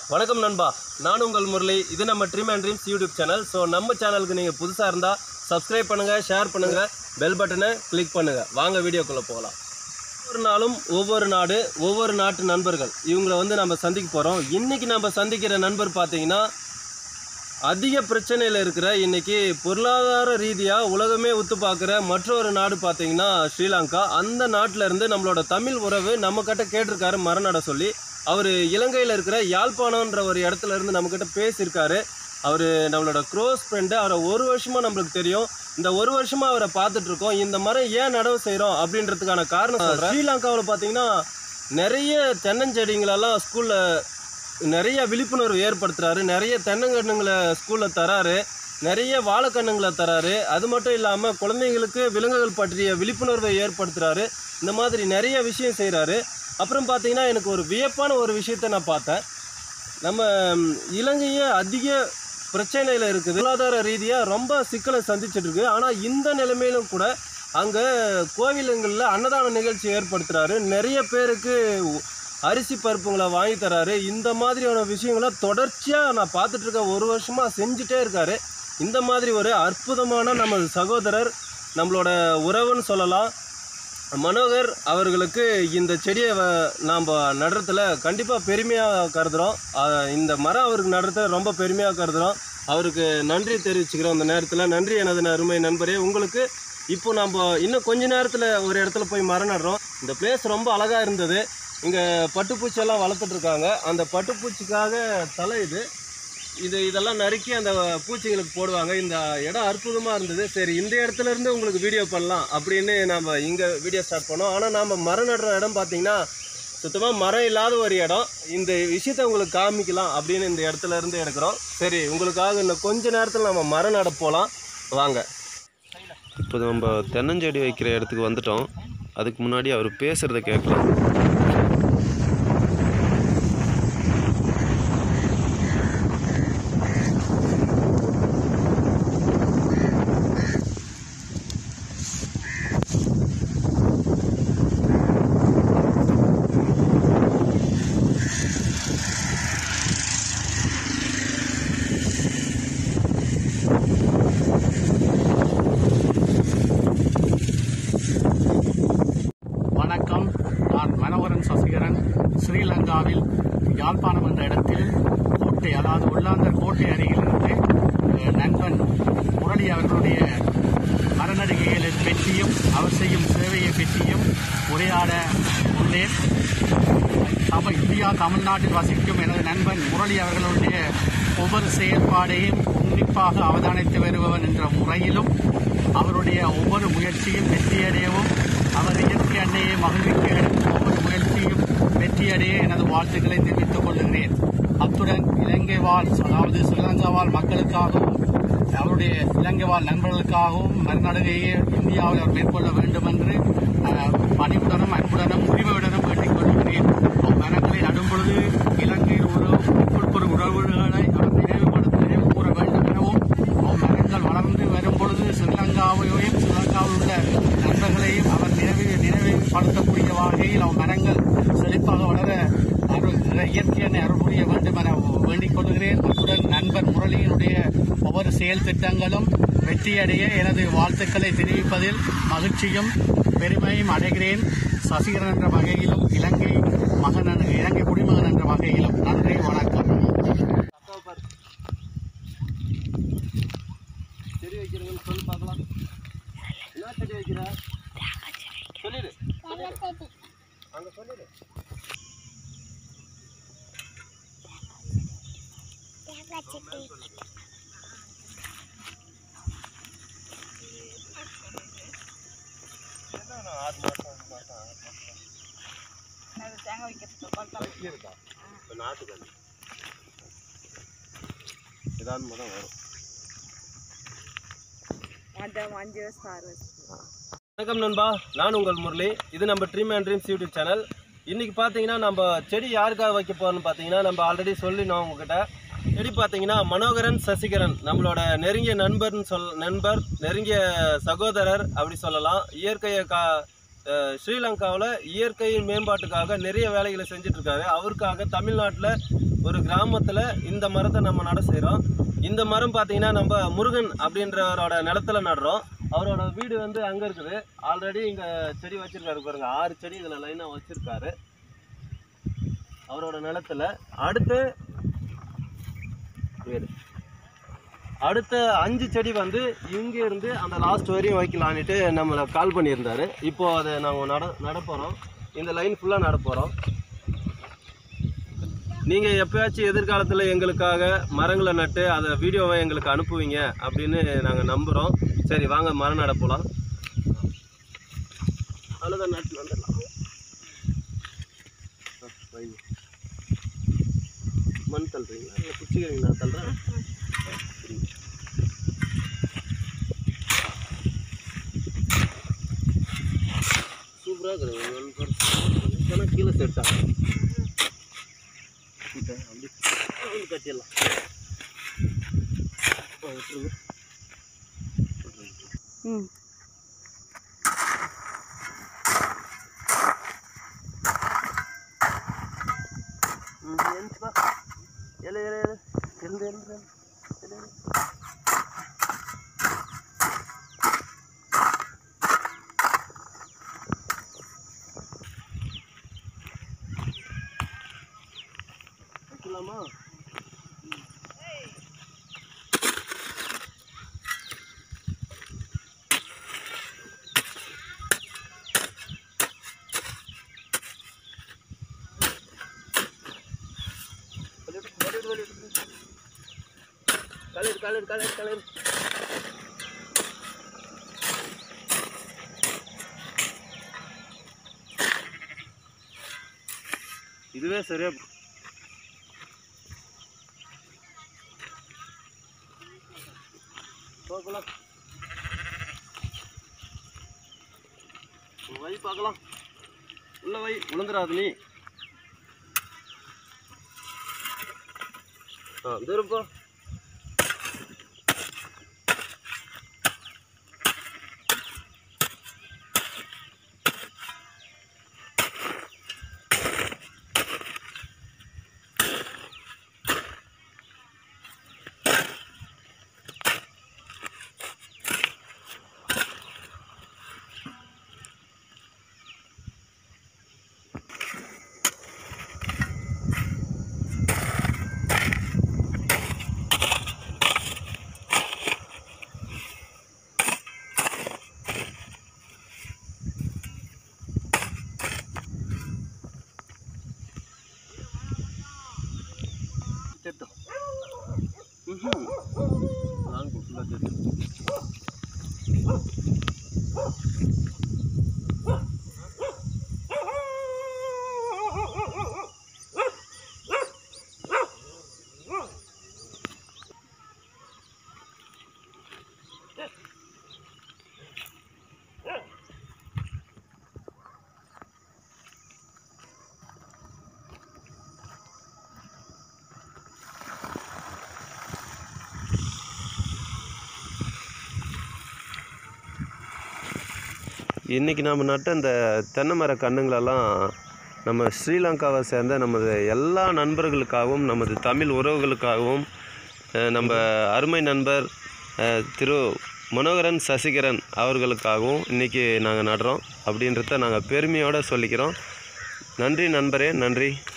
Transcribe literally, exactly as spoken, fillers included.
வணக்கம் நண்பா, நான் உங்கள் முரளி. இது நம்ம Dream and Dreams YouTube channel. So நம்ம சேனலுக்கு நீங்கள் புதுசாக இருந்தால் சப்ஸ்கிரைப் பண்ணுங்கள், ஷேர் பண்ணுங்கள், பெல் பட்டனை கிளிக் பண்ணுங்கள். வாங்க வீடியோக்குள்ளே போகலாம். ஒவ்வொரு நாளும் ஒவ்வொரு நாடு, ஒவ்வொரு நாட்டு நண்பர்கள் இவங்களை வந்து நம்ம சந்திக்க போகிறோம். இன்றைக்கி நம்ம சந்திக்கிற நண்பர் பார்த்திங்கன்னா அதிக பிரச்சனையில் இருக்கிற, இன்றைக்கி பொருளாதார ரீதியாக உலகமே ஒத்து பார்க்குற மற்றொரு நாடு பார்த்திங்கன்னா ஸ்ரீலங்கா. அந்த நாட்டில் இருந்து நம்மளோட தமிழ் உறவு நம்மக்கிட்ட கேட்டிருக்காரு மரநட சொல்லி. அவர் இலங்கையில் இருக்கிற யாழ்ப்பாணன்ற ஒரு இடத்துல இருந்து நம்மக்கிட்ட பேசியிருக்காரு. அவர் நம்மளோட க்ளோஸ் ஃப்ரெண்டு. அவரை ஒரு வருஷமாக நம்மளுக்கு தெரியும். இந்த ஒரு வருஷமாக அவரை பார்த்துட்ருக்கோம். இந்த மரம் ஏன் நடவு செய்கிறோம் அப்படின்றதுக்கான காரணம் சொல்கிறேன். ஸ்ரீலங்காவில் பார்த்திங்கன்னா நிறைய தென்னஞ்செடிங்களெல்லாம் ஸ்கூலில் நிறைய விழிப்புணர்வு ஏற்படுத்துகிறாரு. நிறைய தென்னங்கன்றுங்களை ஸ்கூலில் தராரு, நிறைய வாழைக்கண்ணுங்களை தராரு. அது மட்டும் இல்லாமல் குழந்தைங்களுக்கு விலங்குகள் பற்றிய விழிப்புணர்வை ஏற்படுத்துகிறாரு. இந்த மாதிரி நிறைய விஷயம் செய்கிறாரு. அப்புறம் பார்த்திங்கன்னா எனக்கு ஒரு வியப்பான ஒரு விஷயத்தை நான் பார்த்தேன். நம்ம இலங்கையே அதிக பிரச்சனையில் இருக்குது, பொருளாதார ரீதியாக ரொம்ப சிக்கலை சந்திச்சிட்ருக்கு. ஆனால் இந்த நிலைமையிலும் கூட அங்கே கோவிலுங்களில் அன்னதான நிகழ்ச்சி ஏற்படுத்துகிறாரு. நிறைய பேருக்கு அரிசி பருப்புங்களை வாங்கி தராரு. இந்த மாதிரியான விஷயங்களை தொடர்ச்சியாக நான் பார்த்துட்ருக்கேன். ஒரு வருஷமாக செஞ்சுட்டே இருக்கார். இந்த மாதிரி ஒரு அற்புதமான நம்ம சகோதரர், நம்மளோட உறவுன்னு சொல்லலாம், மனோகர் அவர்களுக்கு இந்த செடியை நாம் நடுறதுல கண்டிப்பாக பெருமையாக கருதுகிறோம். இந்த மரம் அவருக்கு நடுறதுல ரொம்ப பெருமையாக கருதுகிறோம். அவருக்கு நன்றி தெரிவிச்சுக்கிறோம். அந்த நேரத்தில் நன்றி எனது அருமை நண்பரே. உங்களுக்கு இப்போ நம்ம இன்னும் கொஞ்ச நேரத்தில் ஒரு இடத்துல போய் மரம் நடுறோம். இந்த பிளேஸ் ரொம்ப அழகாக இருந்தது. இங்கே பட்டுப்பூச்சியெல்லாம் வளர்த்துட்ருக்காங்க. அந்த பட்டுப்பூச்சிக்காக தலை இது இது இதெல்லாம் நறுக்கி அந்த பூச்சிகளுக்கு போடுவாங்க. இந்த இடம் அற்புதமாக இருந்தது. சரி, இந்த இடத்துல இருந்து உங்களுக்கு வீடியோ பண்ணலாம் அப்படின்னு நம்ம இங்கே வீடியோ ஸ்டார்ட் பண்ணோம். ஆனால் நாம் மரம் நடுற இடம் பார்த்திங்கன்னா சுத்தமாக மரம் இல்லாத ஒரு இடம். இந்த விஷயத்தை உங்களுக்கு காமிக்கலாம் அப்படின்னு இந்த இடத்துல இருந்து எடுக்கிறோம். சரி, உங்களுக்காக இன்னும் கொஞ்ச நேரத்தில் நம்ம மரம் நட போகலாம், வாங்க. இப்போ நம்ம தென்னஞ்செடி வைக்கிற இடத்துக்கு வந்துட்டோம். அதுக்கு முன்னாடி அவர் பேசுகிறத கேட்கலாம். வணக்கம், நான் மனோகரன் சசிகரன். ஸ்ரீலங்காவில் யாழ்ப்பாணம் என்ற இடத்தில் கோட்டை, அதாவது உள்ளாந்தர் கோட்டை அருகிலிருந்து நண்பன் முரளி அவர்களுடைய மரநடுகைகளை பற்றியும் அவர் செய்யும் சேவையை பற்றியும் உரையாட உள்ளேன். தமிழ் இந்தியா தமிழ்நாட்டில் வசிக்கும் எனது நண்பன் முரளி அவர்களுடைய ஒவ்வொரு செயற்பாடையும் உன்னிப்பாக அவதானித்து வருபவன் என்ற முறையிலும் அவருடைய ஒவ்வொரு முயற்சியும் வெற்றியடையவும், அவர் இயற்கை அன்னையை மகிழ்விக்க எடுக்கும் ஒவ்வொரு முயற்சியும் வெற்றியடைய எனது வாழ்த்துக்களை தெரிவித்துக் கொள்கிறேன். அத்துடன் இலங்கை வாழ், அதாவது ஸ்ரீலங்கா வாழ் மக்களுக்காகவும் அவருடைய இலங்கை வாழ் நண்பர்களுக்காகவும் மரநடுகையை இந்தியாவில் அவர் மேற்கொள்ள வேண்டும் என்று பணிவுடனும் அன்புடனும் உரிமையுடனும் வேண்டிக் கொள்கிறேன். மரங்களை நடும் பொழுது இலங்கையில் ஒரு உட்புற உறவுகளை அவர் நினைவுபடுத்த நினைவு கூற வேண்டும் எனவும், மரங்கள் வளர்ந்து வரும் பொழுது ஸ்ரீலங்காவையும் ஸ்ரீலங்காவில் உள்ள நண்பர்களையும் அவர் நினைவு நினைவுபடுத்தக்கூடிய வகையில் அவர் மரங்கள் செழிப்பாக வளர இயற்கையான அருள் புரிய வேண்டும் என வேண்டிக் கொள்கிறேன். அத்துடன் நண்பர் முரளியினுடைய ஒவ்வொரு செயல் திட்டங்களும் வெற்றியடைய எனது வாழ்த்துக்களை தெரிவிப்பதில் மகிழ்ச்சியும் பெருமையும் அடைகிறேன். சசிகரன் என்ற வகையிலும் இலங்கை மகன் இலங்கை குடிமகன் என்ற வகையிலும் நன்றி, வணக்கம். செடி வைக்கிறீங்கன்னு சொல்லி பார்க்கலாம். என்ன செடி வைக்கிற சொல்லிடு, அங்கே சொல்லிடு. ஏதாவது வரும். வணக்கம் நண்பா, நான் உங்கள் முரளி. இது நம்ம Dream and Dreams YouTube channel. இன்றைக்கி பார்த்தீங்கன்னா நம்ம செடி யாருக்காக வைக்க போகிறோம்னு பார்த்தீங்கன்னா நம்ம ஆல்ரெடி சொல்லினோம் உங்ககிட்ட. செடி பார்த்தீங்கன்னா மனோகரன் சசிகரன் நம்மளோட நெருங்கிய நண்பர்னு சொல் நண்பர் நெருங்கிய சகோதரர் அப்படி சொல்லலாம். இயற்கையை கா ஸ்ரீலங்காவில் இயற்கை மேம்பாட்டுக்காக நிறைய வேலைகளை செஞ்சிட்ருக்காரு. அவருக்காக தமிழ்நாட்டில் ஒரு கிராமத்தில் இந்த மரத்தை நம்ம நட செய்கிறோம். இந்த மரம் பார்த்தீங்கன்னா நம்ம முருகன் அப்படின்றவரோட நிலத்துல நடுறோம். அவரோட வீடு வந்து அங்கே இருக்குது. ஆல்ரெடி இங்கே செடி வச்சுருக்காரு பாருங்கள், ஆறு செடி இதில் லைனாக வச்சுருக்காரு அவரோட நிலத்துல. அடுத்து அடுத்த அஞ்சு செடி வந்து இங்கே இருந்து அந்த லாஸ்ட் வரையும் வைக்கலான்ட்டு நம்மளை கால் பண்ணியிருந்தாரு. இப்போது அதை நாங்கள் நட நட போகிறோம். இந்த லைன் ஃபுல்லாக நட போகிறோம். நீங்கள் எப்போயாச்சும் எதிர்காலத்தில் எங்களுக்காக மரங்களை நட்டு அதை வீடியோவை எங்களுக்கு அனுப்புவீங்க அப்படின்னு நாங்கள் நம்புகிறோம். சரி வாங்க மரம் நட போகலாம். அவ்வளோதான், நட்டு வந்துடலாம். மண் தள்ளுறீங்களா இல்லை குச்சிக்கிறீங்களா? தள்ளுறேன். சூப்பராக இருக்குது. கீழே சேர்த்தாங்க அப்படி கட்டிடலாம். ம் எல எல எல எழுந்து எழுந்து எழுந்து வைக்கலாமா? கலர் கலர் கலர் கலர் இதுவே சரியா போகலாம். வை பார்க்கலாம். உள்ள வை, விழுந்துடாது நீ. ஆ திருப்போ. இன்றைக்கி நாம் நட்ட இந்த தென்னை மர கன்றுங்களெல்லாம் நம்ம ஸ்ரீலங்காவை சேர்ந்த நமது எல்லா நண்பர்களுக்காகவும் நமது தமிழ் உறவுகளுக்காகவும் நம்ம அருமை நண்பர் திரு மனோகரன் சசிகரன் அவர்களுக்காகவும் இன்றைக்கி நாங்கள் நடுறோம் அப்படின்றத நாங்கள் பெருமையோடு சொல்லிக்கிறோம். நன்றி நண்பரே, நன்றி.